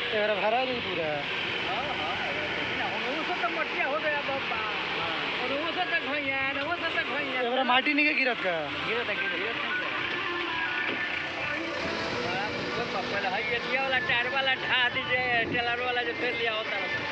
तेरा भरा नहीं पूरा। हां हां उन्हों से तो मटिया हो गया बाबा उन्हों से तक भैया ना वो से तक भैया तेरा माटी नहीं के गिरत का गिरत नहीं बड़ा मुझको पप्पा है ये दिया वाला टायर वाला ढा दीजिए टेलर वाला जो फिर लिया होता है